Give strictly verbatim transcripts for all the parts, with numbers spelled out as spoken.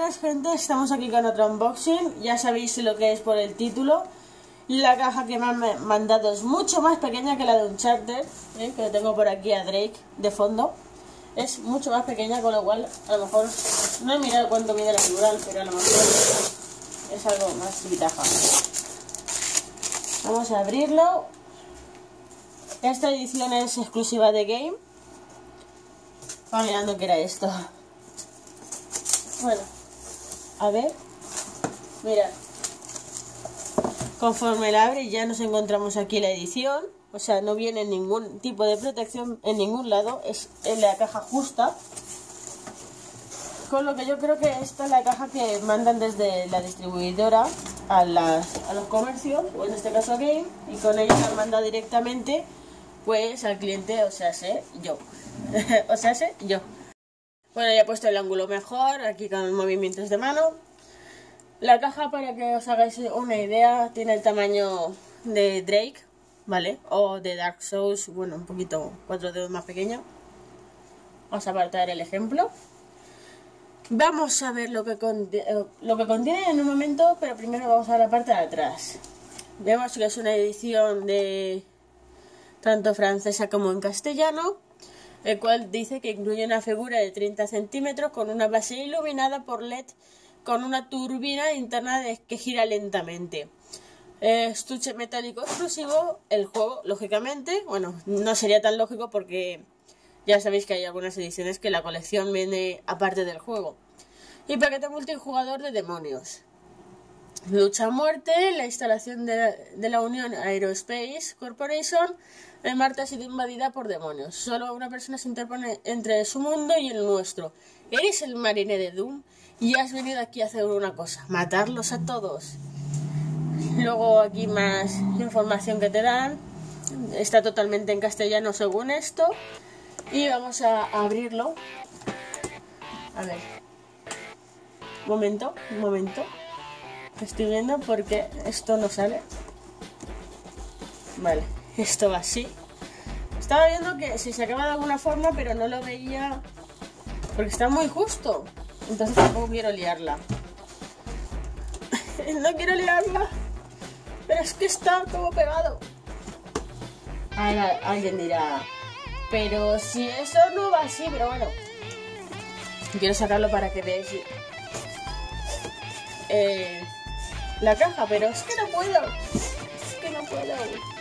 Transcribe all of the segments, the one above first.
buenas, gente, estamos aquí con otro unboxing. Ya sabéis lo que es por el título. La caja que me han mandado es mucho más pequeña que la de Uncharted, ¿eh? Que tengo por aquí a Drake de fondo. Es mucho más pequeña, con lo cual a lo mejor no he mirado cuánto mide la figura, pero a lo mejor es algo más vitaja. Vamos a abrirlo. Esta edición es exclusiva de Game. Estaba mirando qué era esto. Bueno, a ver, mira, conforme la abre ya nos encontramos aquí la edición, o sea, no viene ningún tipo de protección en ningún lado, es en la caja justa, con lo que yo creo que esta es la caja que mandan desde la distribuidora a, las, a los comercios, o en este caso a Game, y con ella la manda directamente pues al cliente, o sea, sé yo, o sea, sé yo. Bueno, ya he puesto el ángulo mejor, aquí con movimientos de mano. La caja, para que os hagáis una idea, tiene el tamaño de Drake, ¿vale? O de Dark Souls, bueno, un poquito, cuatro dedos más pequeño. Vamos a apartar el ejemplo. Vamos a ver lo que, contiene, lo que contiene en un momento, pero primero vamos a la parte de atrás. Vemos que es una edición de tanto francesa como en castellano, el cual dice que incluye una figura de treinta centímetros con una base iluminada por L E D con una turbina interna de, que gira lentamente. Eh, estuche metálico exclusivo, el juego, lógicamente, bueno, no sería tan lógico porque ya sabéis que hay algunas ediciones que la colección viene aparte del juego. Y paquete multijugador de demonios. Lucha a muerte, la instalación de, de la Unión Aerospace Corporation en Marte ha sido invadida por demonios. Solo una persona se interpone entre su mundo y el nuestro. Eres el marine de Doom y has venido aquí a hacer una cosa, matarlos a todos. Luego aquí más información que te dan. Está totalmente en castellano según esto. Y vamos a abrirlo. A ver. Un momento, un momento. Estoy viendo porque esto no sale. Vale, esto va así. Estaba viendo que se sacaba de alguna forma, pero no lo veía porque está muy justo. Entonces tampoco quiero liarla. No quiero liarla, pero es que está todo pegado. Ahora alguien dirá, pero si eso no va así, pero bueno. Quiero sacarlo para que veáis eh, la caja, pero es que no puedo. Es que no puedo.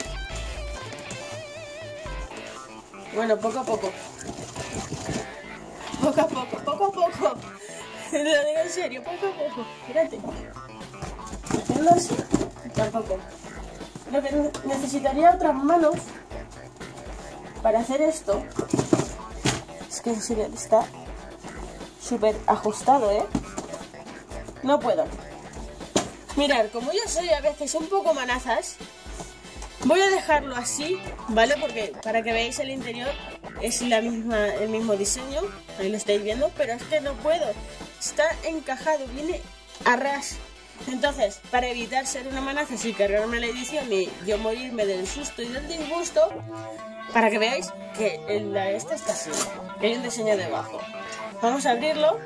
Bueno, poco a poco. Poco a poco, poco a poco. Lo digo en serio, poco a poco. Espérate. Hacerlo así. Tampoco. Lo que necesitaría otras manos para hacer esto. Es que en serio está súper ajustado, ¿eh? No puedo. Mirad, como yo soy a veces un poco manazas, voy a dejarlo así, ¿vale? Porque para que veáis el interior es la misma, el mismo diseño, ahí lo estáis viendo, pero es que no puedo. Está encajado, viene a ras. Entonces, para evitar ser una manaza y cargarme la edición y yo morirme del susto y del disgusto, para que veáis que la esta está así, que hay un diseño debajo. Vamos a abrirlo.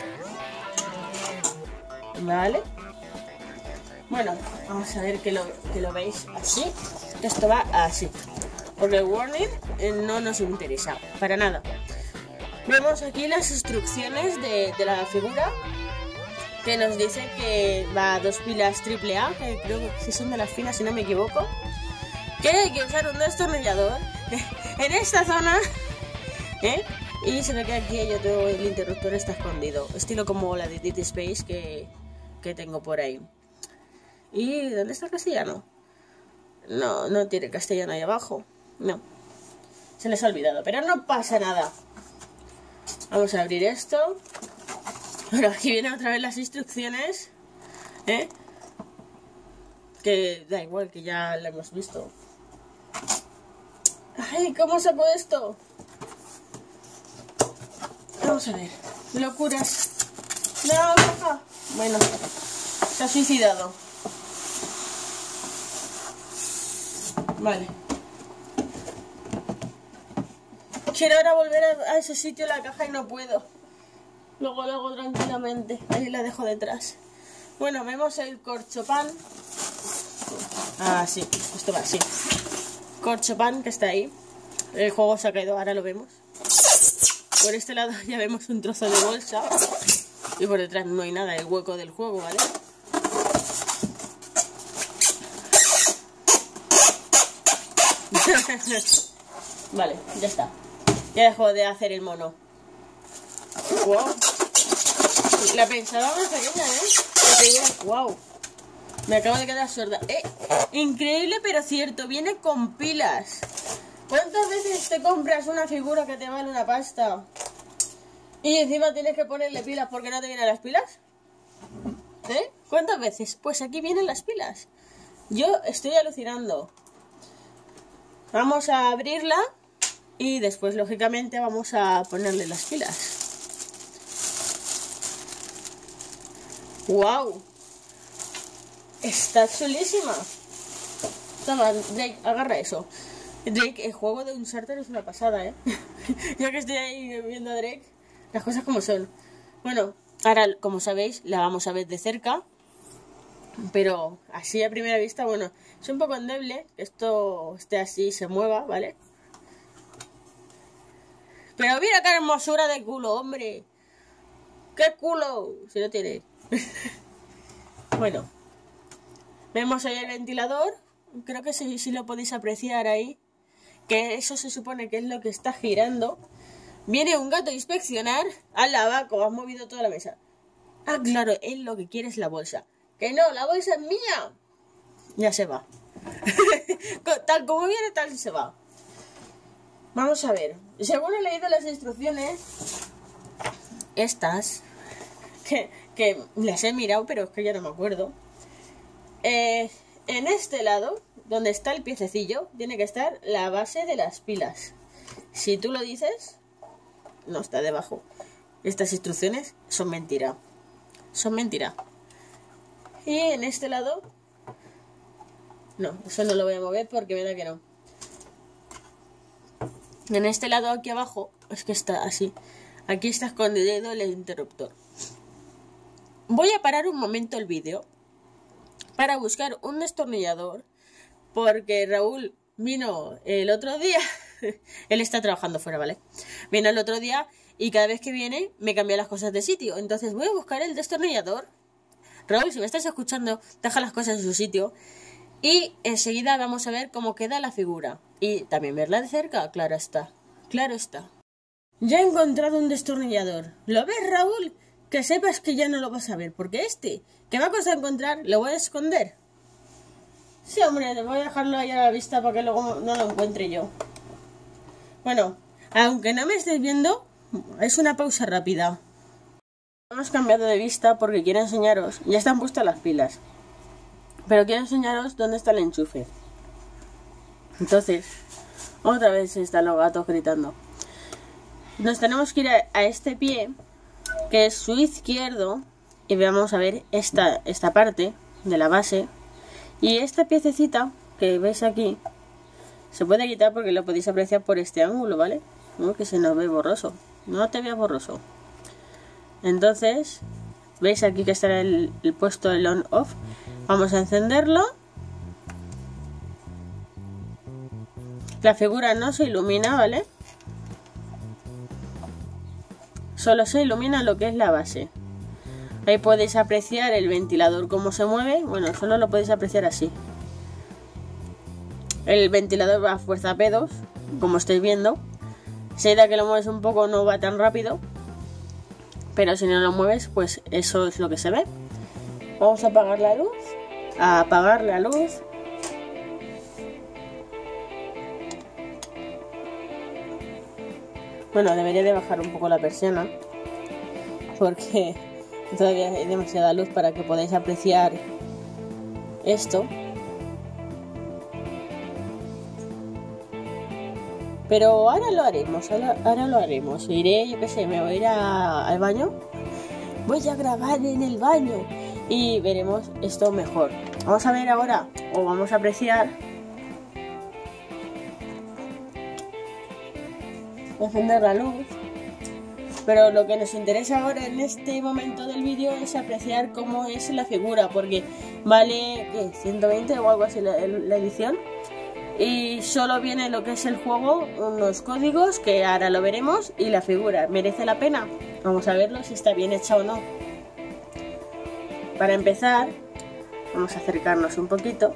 Vale. Bueno, vamos a ver que lo, que lo veis así. Esto va así. Porque el warning eh, no nos interesa, para nada. Vemos aquí las instrucciones de, de la figura, que nos dice que va a dos pilas triple A, que creo que son de las finas si no me equivoco. Que hay que usar un destornillador en esta zona, ¿eh? Y se ve que aquí hay otro, el interruptor está escondido, estilo como la de Dead Space que, que tengo por ahí. ¿Y dónde está el castellano? No, no tiene castellano ahí abajo. No. Se les ha olvidado, pero no pasa nada. Vamos a abrir esto. Bueno, aquí vienen otra vez las instrucciones, ¿eh? Que da igual, que ya la hemos visto. Ay, ¿cómo saco esto? Vamos a ver. Locuras. No, caja. Bueno, se ha suicidado. Vale. Quiero ahora volver a, a ese sitio, la caja, y no puedo. Luego lo hago tranquilamente. Ahí la dejo detrás. Bueno, vemos el corchopan. Ah, sí, esto va así. Corchopan que está ahí. El juego se ha caído, ahora lo vemos. Por este lado ya vemos un trozo de bolsa. Y por detrás no hay nada, el hueco del juego, ¿vale? Vale, ya está. Ya dejo de hacer el mono. Wow. La pensaba más pequeña, ¿eh? Wow. Me acabo de quedar sorda. Eh, increíble pero cierto, viene con pilas. ¿Cuántas veces te compras una figura que te vale una pasta y encima tienes que ponerle pilas porque no te vienen las pilas? ¿Eh? ¿Cuántas veces? Pues aquí vienen las pilas. Yo estoy alucinando. Vamos a abrirla y después, lógicamente, vamos a ponerle las pilas. ¡Wow! Está chulísima. Toma, Drake, agarra eso. Drake, el juego de Uncharted es una pasada, ¿eh? Ya que estoy ahí viendo a Drake, las cosas como son. Bueno, ahora, como sabéis, la vamos a ver de cerca. Pero así a primera vista, bueno, es un poco endeble que esto esté así y se mueva, ¿vale? Pero mira qué hermosura de culo, hombre. ¡Qué culo! Si no tiene. Bueno, vemos ahí el ventilador. Creo que sí, sí lo podéis apreciar ahí. Que eso se supone que es lo que está girando. Viene un gato a inspeccionar. ¡Al lavaco! Has movido toda la mesa. Ah, claro, él lo que quiere es la bolsa. ¡Que no! ¡La bolsa es mía! Ya se va. Tal como viene, tal se va. Vamos a ver. Según he leído las instrucciones, estas, que, que las he mirado, pero es que ya no me acuerdo. Eh, en este lado, donde está el piececillo, tiene que estar la base de las pilas. Si tú lo dices, no está debajo. Estas instrucciones son mentira. Son mentira. Y en este lado, no, eso no lo voy a mover porque me da que no. En este lado aquí abajo, es que está así. Aquí está escondido el interruptor. Voy a parar un momento el vídeo para buscar un destornillador, porque Raúl vino el otro día. Él está trabajando fuera, ¿vale? Vino el otro día y cada vez que viene me cambia las cosas de sitio. Entonces voy a buscar el destornillador. Raúl, si me estás escuchando, deja las cosas en su sitio. Y enseguida vamos a ver cómo queda la figura. Y también verla de cerca, claro está. Claro está. Ya he encontrado un destornillador. ¿Lo ves, Raúl? Que sepas que ya no lo vas a ver, porque este, que va a costar encontrar, lo voy a esconder. Sí, hombre, te voy a dejarlo ahí a la vista para que luego no lo encuentre yo. Bueno, aunque no me estéis viendo, es una pausa rápida. Hemos cambiado de vista porque quiero enseñaros, ya están puestas las pilas, pero quiero enseñaros dónde está el enchufe. Entonces, otra vez están los gatos gritando. Nos tenemos que ir a, a este pie, que es su izquierdo, y vamos a ver esta, esta parte de la base. Y esta piececita que veis aquí, se puede quitar porque lo podéis apreciar por este ángulo, ¿vale? No, que se nos ve borroso. No te veas borroso. Entonces, veis aquí que está el, el puesto el on-off. Vamos a encenderlo. La figura no se ilumina, ¿vale? Solo se ilumina lo que es la base. Ahí podéis apreciar el ventilador cómo se mueve. Bueno, solo lo podéis apreciar así. El ventilador va a fuerza P dos, como estáis viendo. Si da que lo mueves un poco no va tan rápido. Pero si no lo mueves, pues eso es lo que se ve. Vamos a apagar la luz. A apagar la luz. Bueno, debería de bajar un poco la persiana, porque todavía hay demasiada luz para que podáis apreciar esto. Pero ahora lo haremos, ahora, ahora lo haremos. Iré, yo qué sé, me voy a ir a, al baño. Voy a grabar en el baño y veremos esto mejor. Vamos a ver ahora, o vamos a apreciar. Voy a encender la luz. Pero lo que nos interesa ahora en este momento del vídeo es apreciar cómo es la figura, porque vale ¿qué? ciento veinte o algo así la, la edición. Y solo viene lo que es el juego, unos códigos que ahora lo veremos, y la figura. ¿Merece la pena? Vamos a verlo si está bien hecha o no. Para empezar, vamos a acercarnos un poquito.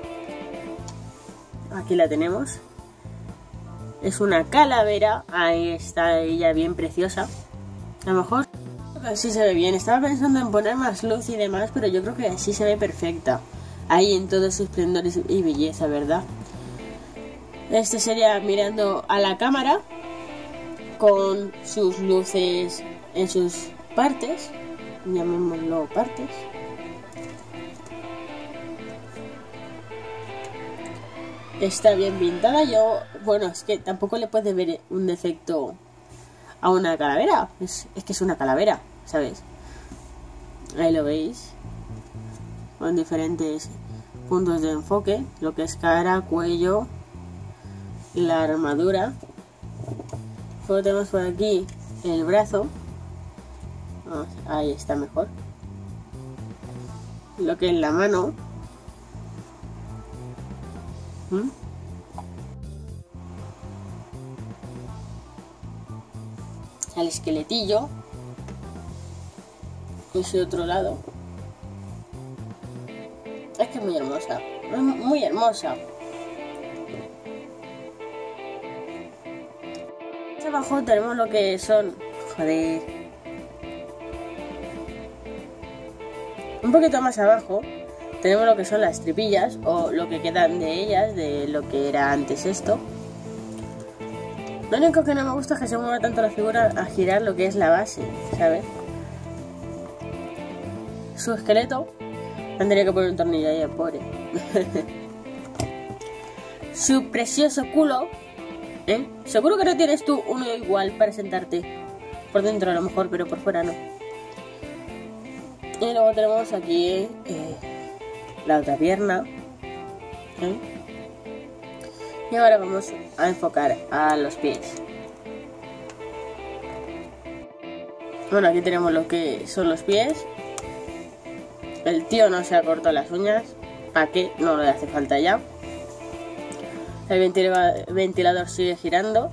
Aquí la tenemos. Es una calavera, ahí está ella bien preciosa. A lo mejor así se ve bien. Estaba pensando en poner más luz y demás, pero yo creo que así se ve perfecta. Ahí en todo su esplendor y belleza, ¿verdad? Este sería mirando a la cámara con sus luces en sus partes, llamémoslo partes. Está bien pintada. Yo, bueno, es que tampoco le puedes ver un defecto a una calavera. Es, es que es una calavera, ¿sabes? Ahí lo veis. Con diferentes puntos de enfoque. Lo que es cara, cuello, la armadura. Luego tenemos por aquí el brazo. Vamos, ahí está mejor. Lo que es la mano. ¿Mm? El esqueletillo. Ese otro lado. Es que es muy hermosa. Es muy hermosa. Abajo tenemos lo que son, joder, un poquito más abajo tenemos lo que son las tripillas, o lo que quedan de ellas, de lo que era antes esto. Lo único que no me gusta es que se mueva tanto la figura a girar lo que es la base, ¿sabes? Su esqueleto, tendría que poner un tornillo ahí, pobre. Su precioso culo. ¿Eh? Seguro que no tienes tú uno igual para sentarte. Por dentro a lo mejor, pero por fuera no. Y luego tenemos aquí eh, la otra pierna. ¿Eh? Y ahora vamos a enfocar a los pies. Bueno, aquí tenemos lo que son los pies. El tío no se ha cortado las uñas. ¿Para qué? No le hace falta ya. El ventilador sigue girando.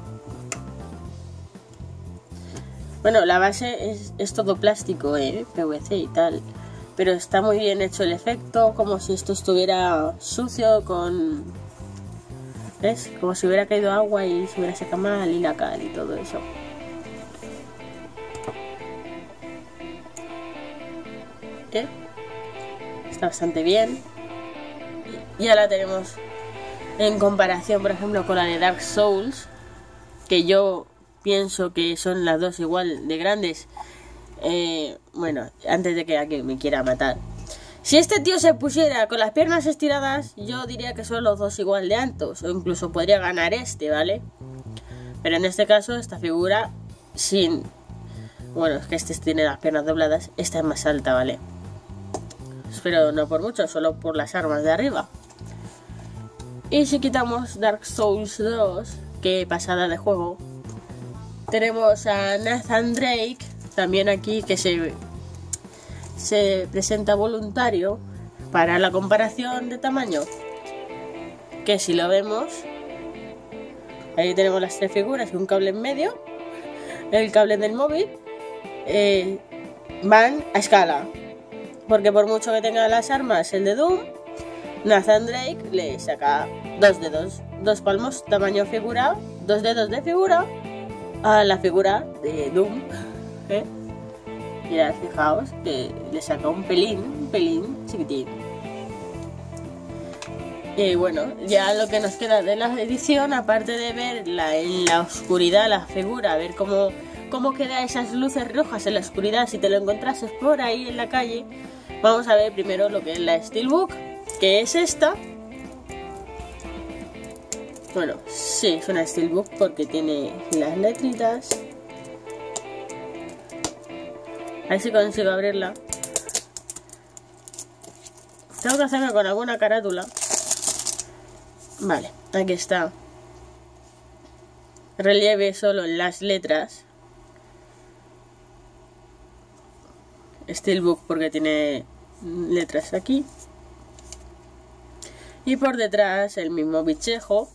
Bueno, la base es, es todo plástico, ¿eh? P V C y tal. Pero está muy bien hecho el efecto, como si esto estuviera sucio con... ¿Ves? Como si hubiera caído agua y se hubiera secado mal y la cal y todo eso. ¿Eh? Está bastante bien. Y ahora tenemos... En comparación, por ejemplo, con la de Dark Souls, que yo pienso que son las dos igual de grandes. Eh, bueno, antes de que alguien me quiera matar. Si este tío se pusiera con las piernas estiradas, yo diría que son los dos igual de altos. O incluso podría ganar este, ¿vale? Pero en este caso, esta figura sin... Bueno, es que este tiene las piernas dobladas. Esta es más alta, ¿vale? Pero no por mucho, solo por las armas de arriba. Y si quitamos Dark Souls dos, que pasada de juego, tenemos a Nathan Drake, también aquí, que se, se presenta voluntario para la comparación de tamaño. Que si lo vemos, ahí tenemos las tres figuras y un cable en medio, el cable del móvil, eh, van a escala. Porque por mucho que tenga las armas el de Doom, Nathan Drake le saca dos dedos, dos palmos, tamaño figura, dos dedos de figura a la figura de Doom. ¿Eh? Mirad, fijaos que le saca un pelín, un pelín chiquitín. Y bueno, ya lo que nos queda de la edición, aparte de ver la, en la oscuridad la figura, ver cómo, cómo quedan esas luces rojas en la oscuridad si te lo encontrases por ahí en la calle, vamos a ver primero lo que es la Steelbook, que es esta. Bueno, sí, es una Steelbook porque tiene las letritas. A ver si consigo abrirla. Tengo que hacerme con alguna carátula. Vale, aquí está. Relieve solo en las letras. Steelbook porque tiene letras aquí. Y por detrás el mismo bichejo,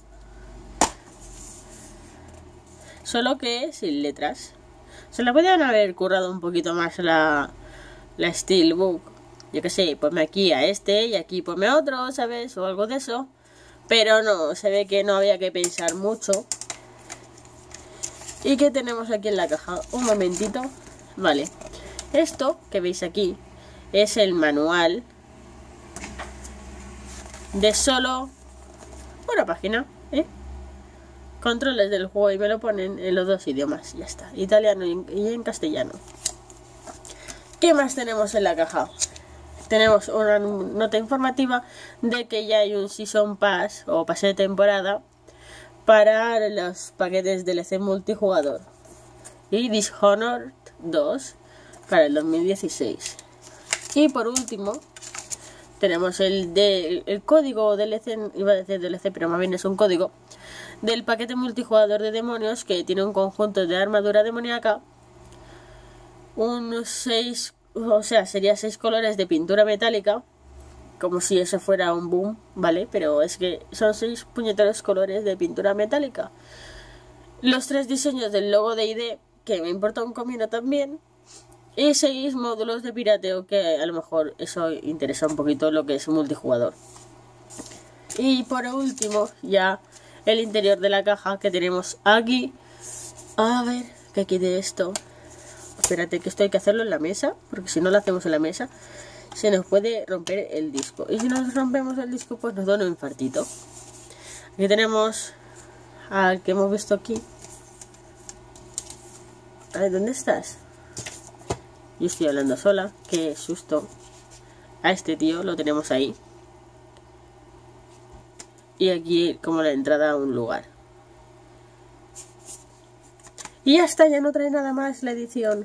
solo que sin letras. Se la podían haber currado un poquito más la, la Steelbook. Yo que sé, ponme aquí a este y aquí ponme a otro, ¿sabes? O algo de eso. Pero no, se ve que no había que pensar mucho. ¿Y qué tenemos aquí en la caja? Un momentito. Vale. Esto que veis aquí es el manual de solo una página, ¿eh? Controles del juego, y me lo ponen en los dos idiomas. Ya está, italiano y en castellano. ¿Qué más tenemos en la caja? Tenemos una nota informativa de que ya hay un Season Pass o pase de temporada para los paquetes D L C multijugador y Dishonored dos para el dos mil dieciséis. Y por último tenemos el, de, el código D L C, iba a decir D L C pero más bien es un código del paquete multijugador de demonios, que tiene un conjunto de armadura demoníaca, unos seis, o sea, sería seis colores de pintura metálica, como si eso fuera un boom, ¿vale? Pero es que son seis puñeteros colores de pintura metálica. Los tres diseños del logo de I D, que me importa un comino también, y seis módulos de pirateo, que a lo mejor eso interesa un poquito lo que es multijugador. Y por último, ya el interior de la caja, que tenemos aquí. A ver, que aquí de esto. Espérate, que esto hay que hacerlo en la mesa, porque si no lo hacemos en la mesa se nos puede romper el disco. Y si nos rompemos el disco, pues nos da un infartito. Aquí tenemos al que hemos visto aquí. A ver, ¿dónde estás? Yo estoy hablando sola, qué susto. A este tío lo tenemos ahí. Y aquí como la entrada a un lugar. Y ya está, ya no trae nada más la edición.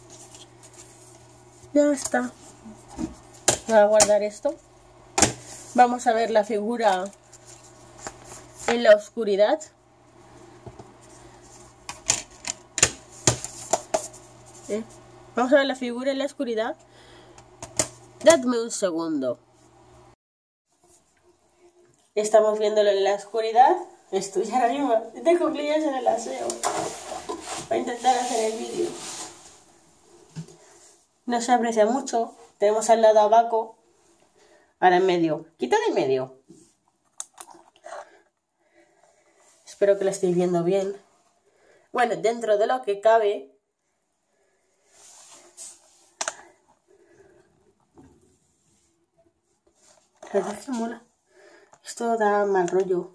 Ya está. Voy a guardar esto. Vamos a ver la figura en la oscuridad. ¿Eh? Vamos a ver la figura en la oscuridad. Dadme un segundo. Estamos viéndolo en la oscuridad. Estoy ahora mismo de cuclillas en el aseo. Voy a intentar hacer el vídeo. No se aprecia mucho. Tenemos al lado a Baco. Ahora en medio. Quita de medio. Espero que lo estéis viendo bien. Bueno, dentro de lo que cabe. La verdad es que mola. Esto da mal rollo.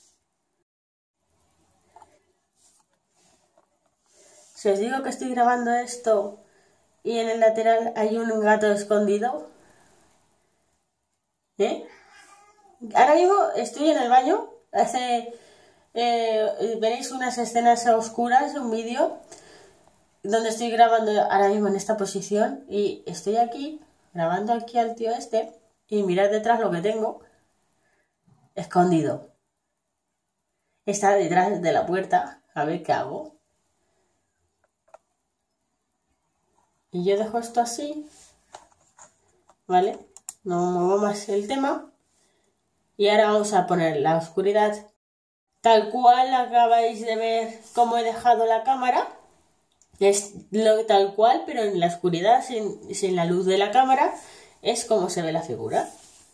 Si os digo que estoy grabando esto y en el lateral hay un gato escondido, ¿eh? Ahora mismo estoy en el baño. Hace, eh, veréis unas escenas oscuras, un vídeo donde estoy grabando ahora mismo en esta posición, y estoy aquí grabando aquí al tío este, y mirad detrás lo que tengo escondido. Está detrás de la puerta. A ver qué hago. Y yo dejo esto así, ¿vale? No muevo más el tema. Y ahora vamos a poner la oscuridad tal cual acabáis de ver cómo he dejado la cámara. Es lo tal cual, pero en la oscuridad, sin, sin la luz de la cámara, es como se ve la figura.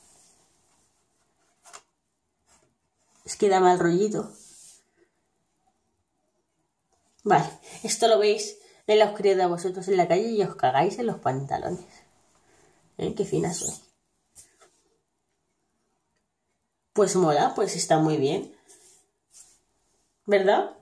Es que da mal rollito. Vale, esto lo veis en la oscuridad vosotros en la calle y os cagáis en los pantalones. ¿Eh? Qué fina soy. Pues mola, pues está muy bien. ¿Verdad?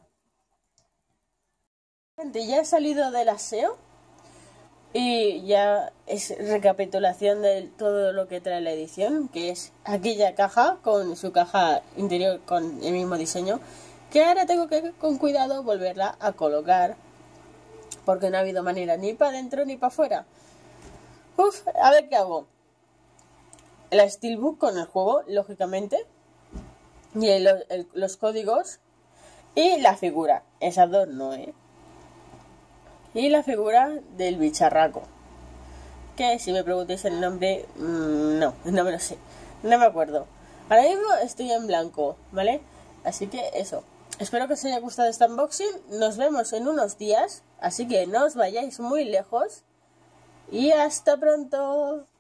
Gente, ya he salido del aseo y ya es recapitulación de todo lo que trae la edición, que es aquella caja con su caja interior con el mismo diseño, que ahora tengo que con cuidado volverla a colocar porque no ha habido manera ni para adentro ni para afuera. Uf, a ver qué hago. La Steelbook con el juego, lógicamente, y el, el, los códigos y la figura, esas dos no, ¿eh? Y la figura del bicharraco. que si me preguntáis el nombre, mmm, no, no me lo sé, no me acuerdo. Ahora mismo estoy en blanco, ¿vale? Así que eso. Espero que os haya gustado este unboxing. Nos vemos en unos días, así que no os vayáis muy lejos. Y hasta pronto.